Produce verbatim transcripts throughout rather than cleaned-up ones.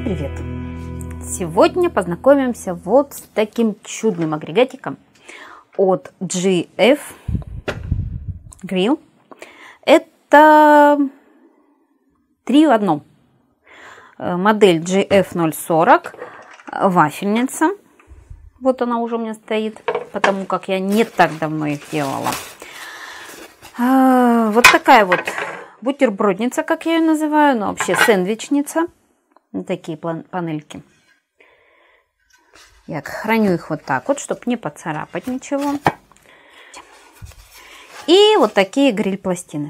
Всем привет! Сегодня познакомимся вот с таким чудным агрегатиком от джи эф Grill. Это три в одном. Модель джи эф ноль сорок, вафельница. Вот она уже у меня стоит, потому как я не так давно их делала. Вот такая вот бутербродница, как я ее называю, но вообще сэндвичница. Вот такие панельки. Я храню их вот так вот, чтобы не поцарапать ничего. И вот такие гриль-пластины.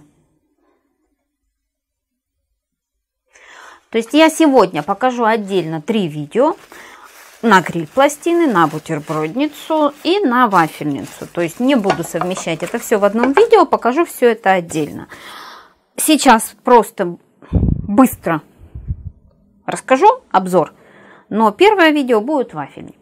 То есть я сегодня покажу отдельно три видео на гриль-пластины, на бутербродницу и на вафельницу. То есть не буду совмещать это все в одном видео, покажу все это отдельно. Сейчас просто быстро расскажу обзор, но первое видео будет вафельник.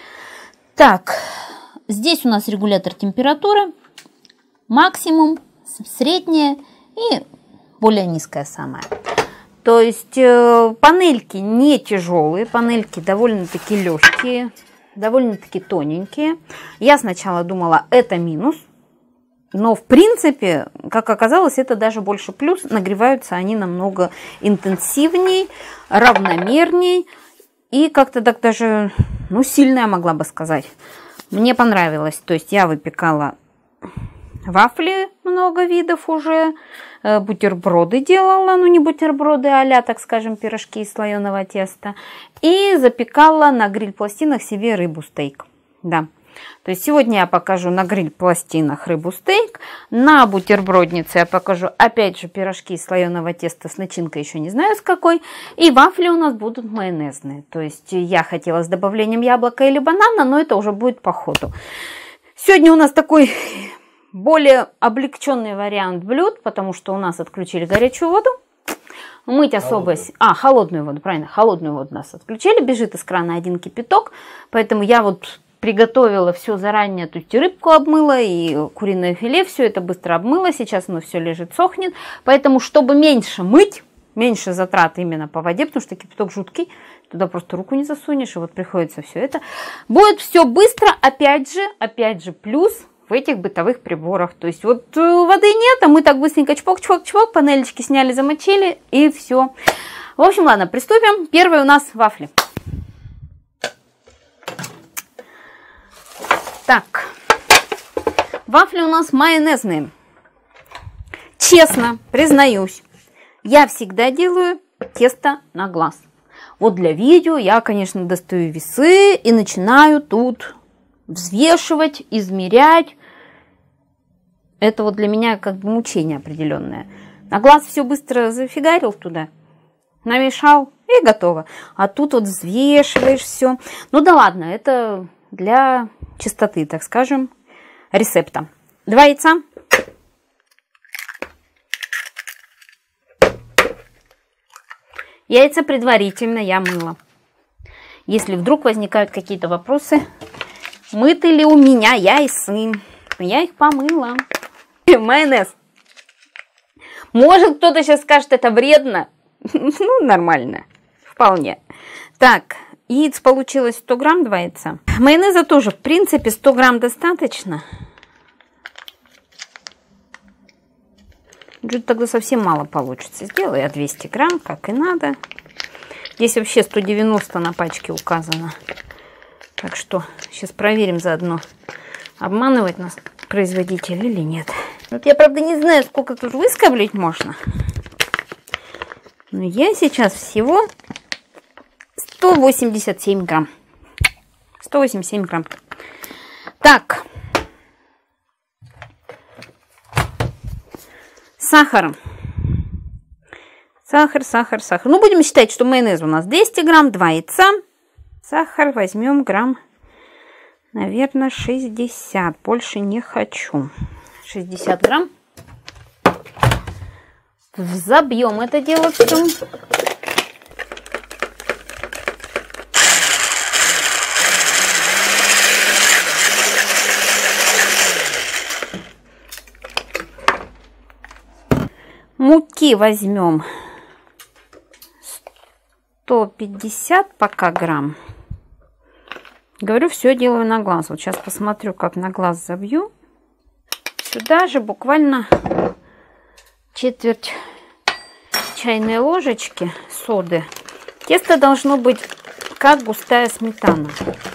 Так, здесь у нас регулятор температуры, максимум, средняя и более низкая самая. То есть э, панельки не тяжелые, панельки довольно-таки легкие, довольно-таки тоненькие. Я сначала думала, это минус, но в принципе, как оказалось, это даже больше плюс. Нагреваются они намного интенсивней, равномерней и как-то так даже, ну, сильно я могла бы сказать. Мне понравилось. То есть я выпекала вафли, много видов уже, бутерброды делала, ну не бутерброды, а-ля, так скажем, пирожки из слоеного теста. И запекала на гриль-пластинах себе рыбу-стейк. Да. То есть сегодня я покажу на гриль-пластинах рыбу-стейк, на бутерброднице я покажу опять же пирожки из слоеного теста с начинкой, еще не знаю с какой. И вафли у нас будут майонезные. То есть я хотела с добавлением яблока или банана, но это уже будет по ходу. Сегодня у нас такой более облегченный вариант блюд, потому что у нас отключили горячую воду. Мыть особо... Холодную. А, холодную воду, правильно, холодную воду нас отключили. Бежит из крана один кипяток, поэтому я вот приготовила все заранее, то есть и рыбку обмыла, и куриное филе, все это быстро обмыла, сейчас оно все лежит, сохнет. Поэтому, чтобы меньше мыть, меньше затрат именно по воде, потому что кипяток жуткий, туда просто руку не засунешь, и вот приходится все это. Будет все быстро, опять же, опять же, плюс в этих бытовых приборах. То есть вот воды нет, а мы так быстренько чпок-чпок-чпок, панелечки сняли, замочили, и все. В общем, ладно, приступим. Первый у нас вафли. Так, вафли у нас майонезные. Честно, признаюсь, я всегда делаю тесто на глаз. Вот для видео я, конечно, достаю весы и начинаю тут взвешивать, измерять. Это вот для меня как бы мучение определенное. На глаз все быстро зафигарил туда, намешал и готово. А тут вот взвешиваешь все. Ну да ладно, это для чистоты, так скажем, рецепта. Два яйца. Яйца предварительно я мыла. Если вдруг возникают какие-то вопросы, мыты ли у меня яйцы, я их помыла. Майонез. Может, кто-то сейчас скажет, это вредно. Ну, нормально. Вполне. Так, яиц получилось сто грамм, два яйца. Майонеза тоже, в принципе, сто грамм достаточно. Чуть тогда совсем мало получится. Сделаю я двести грамм, как и надо. Здесь вообще сто девяносто на пачке указано. Так что сейчас проверим заодно, обманывать нас производитель или нет. Вот я, правда, не знаю, сколько тут выскоблить можно. Но я сейчас всего сто восемьдесят семь грамм. сто восемьдесят семь грамм. Так. Сахар. Сахар, сахар, сахар. Ну, будем считать, что майонез у нас двести грамм, два яйца. Сахар возьмем грамм, наверное, шестьдесят. Больше не хочу. шестьдесят грамм. Взобьем это дело все. Муки возьмем сто пятьдесят пока грамм. Говорю, все делаю на глаз. Вот сейчас посмотрю, как на глаз забью. Сюда же буквально четверть чайной ложечки соды. Тесто должно быть как густая сметана.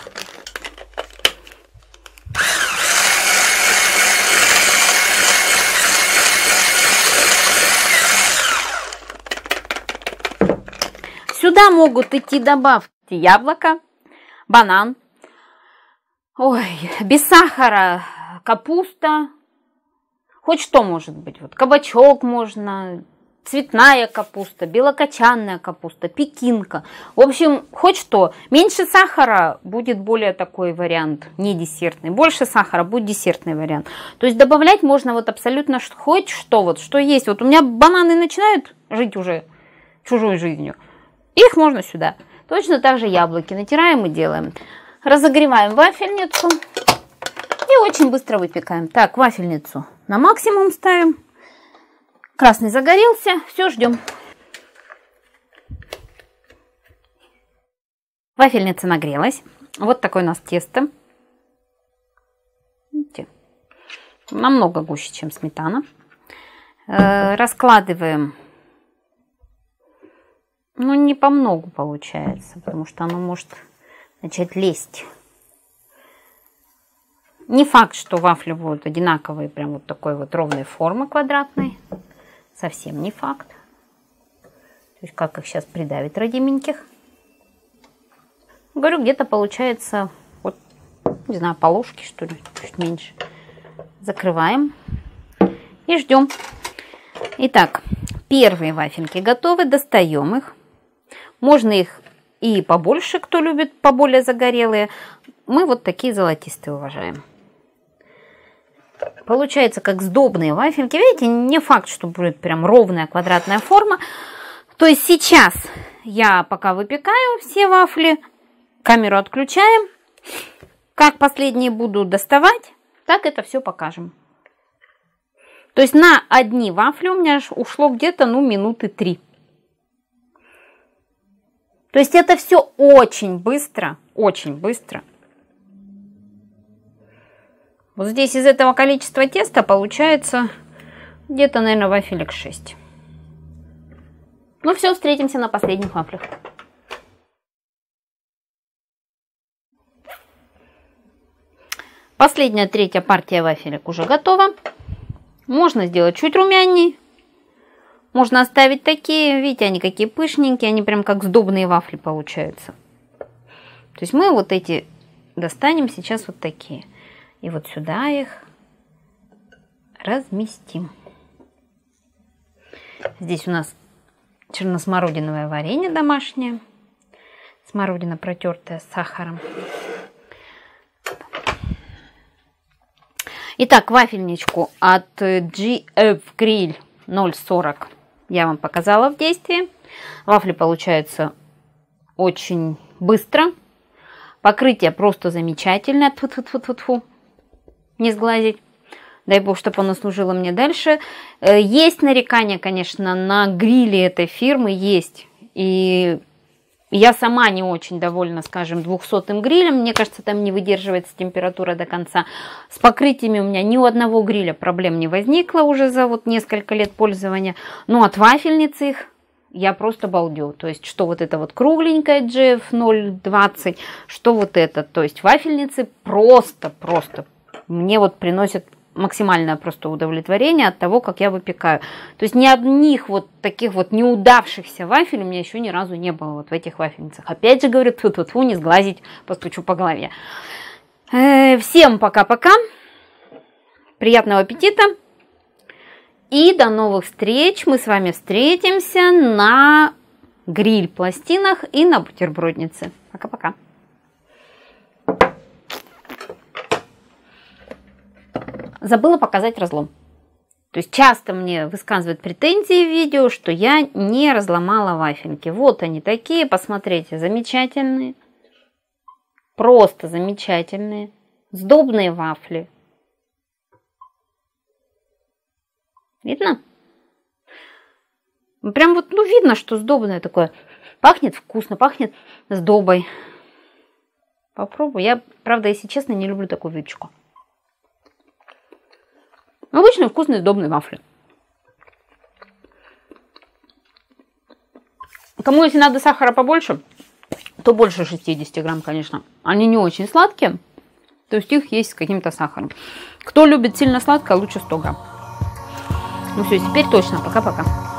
Сюда могут идти добавки яблоко, банан, ой, без сахара капуста, хоть что может быть. Вот кабачок можно, цветная капуста, белокочанная капуста, пекинка. В общем, хоть что. Меньше сахара будет более такой вариант, не десертный. Больше сахара будет десертный вариант. То есть добавлять можно вот абсолютно хоть что, вот что есть. Вот у меня бананы начинают жить уже чужой жизнью. Их можно сюда. Точно так же яблоки натираем и делаем. Разогреваем вафельницу и очень быстро выпекаем. Так, вафельницу на максимум ставим. Красный загорелся. Все, ждем. Вафельница нагрелась. Вот такое у нас тесто. Видите? Намного гуще, чем сметана. Э, раскладываем. Ну, не по многу получается, потому что оно может начать лезть. Не факт, что вафли будут одинаковые, прям вот такой вот ровной формы квадратной. Совсем не факт. То есть как их сейчас придавить родименьких. Говорю, где-то получается, вот, не знаю, по ложке, что ли, чуть меньше. Закрываем и ждем. Итак, первые вафельки готовы, достаем их. Можно их и побольше, кто любит поболее загорелые. Мы вот такие золотистые уважаем. Получается как сдобные вафельки. Видите, не факт, что будет прям ровная квадратная форма. То есть сейчас я пока выпекаю все вафли, камеру отключаем. Как последние буду доставать, так это все покажем. То есть на одни вафли у меня ушло где-то, ну, минуты три. То есть это все очень быстро, очень быстро. Вот здесь из этого количества теста получается где-то, наверное, вафелек шесть. Ну все, встретимся на последних вафлях. Последняя, третья партия вафелек уже готова. Можно сделать чуть румяней. Можно оставить такие, видите, они какие пышненькие, они прям как сдобные вафли получаются. То есть мы вот эти достанем сейчас вот такие. И вот сюда их разместим. Здесь у нас черносмородиновое варенье домашнее. Смородина протертая с сахаром. Итак, вафельничку от джи эф Grill ноль сорок я вам показала в действии. Вафли получаются очень быстро. Покрытие просто замечательное. Тьфу-тьфу-тьфу-тьфу. Не сглазить. Дай бог, чтобы оно служило мне дальше. Есть нарекания, конечно, на гриле этой фирмы. Есть. И я сама не очень довольна, скажем, двухсотым грилем. Мне кажется, там не выдерживается температура до конца. С покрытиями у меня ни у одного гриля проблем не возникло уже за вот несколько лет пользования. Но от вафельницы их я просто балдю. То есть, что вот это вот кругленькая джи эф ноль двадцать, что вот это. То есть, вафельницы просто-просто мне вот приносят максимальное просто удовлетворение от того, как я выпекаю. То есть ни одних вот таких вот неудавшихся вафель у меня еще ни разу не было вот в этих вафельницах. Опять же говорю, тьфу-тьфу-тьфу, не сглазить, постучу по голове. Э, всем пока-пока, приятного аппетита и до новых встреч. Мы с вами встретимся на гриль-пластинах и на бутерброднице. Пока-пока. Забыла показать разлом. То есть часто мне высказывают претензии в видео, что я не разломала вафельки. Вот они такие, посмотрите, замечательные. Просто замечательные. Сдобные вафли. Видно? Прям вот, ну, видно, что сдобное такое. Пахнет вкусно, пахнет сдобой. Попробую. Я, правда, если честно, не люблю такую выпечку. Обычные вкусные сдобные вафли. Кому, если надо сахара побольше, то больше шестидесяти грамм, конечно. Они не очень сладкие, то есть их есть с каким-то сахаром. Кто любит сильно сладкое, лучше сто грамм. Ну все, теперь точно. Пока-пока.